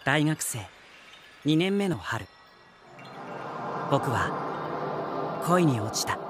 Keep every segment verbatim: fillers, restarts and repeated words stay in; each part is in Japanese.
大学生にねんめの春、僕は恋に落ちた。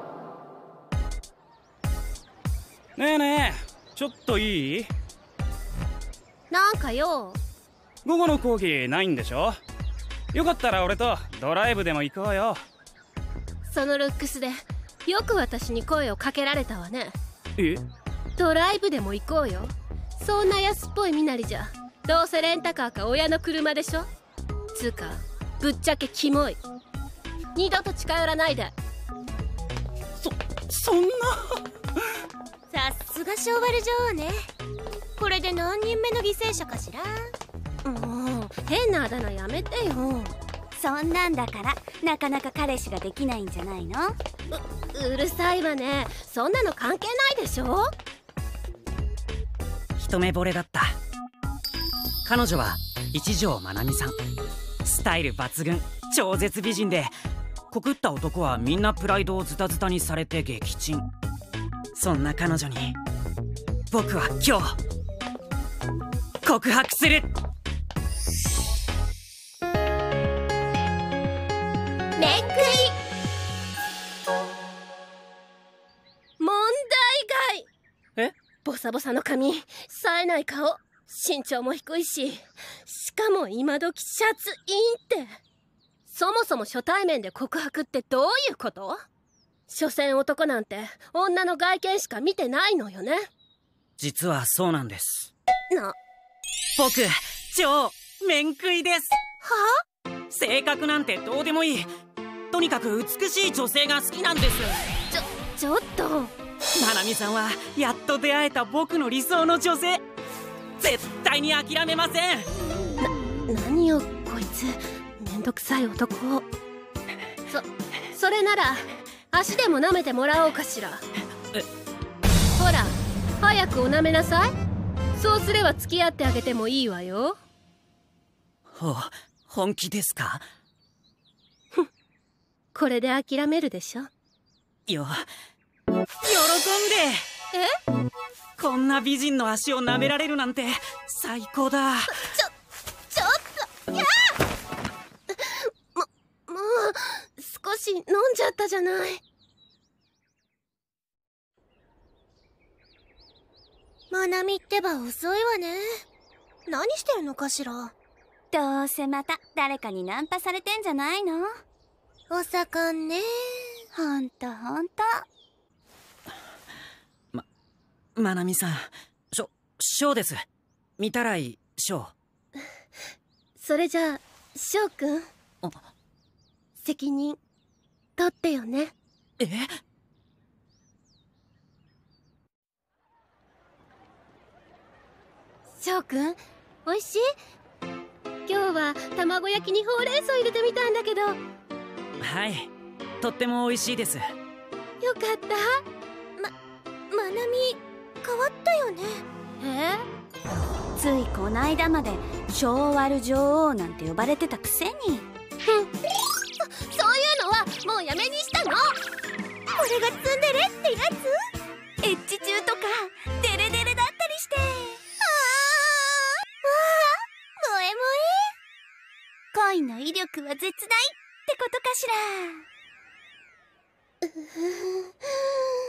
ねえねえ、ちょっといい？ なんかよ。 午後の講義ないんでしょ？よかったら俺とドライブでも行こうよ。 そのルックスでよく私に声をかけられたわね。 え？ ドライブでも行こうよ。そんな安っぽい身なりじゃどうせレンタカーか親の車でしょ。つうかぶっちゃけキモい。二度と近寄らないで。 そそんなさすがショーワル女王ね。これで何人目の犠牲者かしら。 もう変なあだ名やめてよ。 そんなんだからなかなか彼氏ができないんじゃないの？ う, うるさいわね。そんなの関係ないでしょ。 一目惚れだった。彼女は一条まなみさん。スタイル抜群、超絶美人で、告った男はみんなプライドをズタズタにされて撃沈。そんな彼女に僕は今日告白する。 めんくい。 問題外。 え？ ボサボサの髪、冴えない顔、身長も低いし、しかも今時シャツインって。そもそも初対面で告白ってどういうこと？所詮男なんて女の外見しか見てないのよね。 実はそうなんです。 な、 僕超面食いです。 は？ 性格なんてどうでもいい。とにかく美しい女性が好きなんです。 ちょ、ちょっと。 まなみさんはやっと出会えた僕の理想の女性。絶対に諦めません。 な、何よこいつ、めんどくさい男。そ、それなら足でも舐めてもらおうかしら。 え？ ほら、早くお舐めなさい。そうすれば付き合ってあげてもいいわよ。 ほ、本気ですか？ ふん、これで諦めるでしょ。 よ、喜んで。 え？ こんな美人の足を舐められるなんて最高だ。 ちょ、ちょっと、やあ！も、もう少し飲んじゃったじゃない。 まなみってば遅いわね。何してるのかしら。どうせまた誰かにナンパされてんじゃないの？お盛んね。ほんとほんと。 ま、まなみさん、しょ、ショーです。見たらいショー。 それじゃあ翔くん、 あ、 責任取ってよね。 え？ 翔くん、おいしい？今日は卵焼きにほうれん草入れてみたんだけど。 はい、とっても美味しいです。 よかった。 ま、まなみ変わったよね。 え？ ついこないだまでショーワル女王なんて呼ばれてたくせに。 ふん、そ、そういうのはもうやめにしたの。 これがツンデレってやつ？エッチ中とかデレデレだったりして。ああ、萌え萌え。恋の威力は絶大ってことかしら。 うふ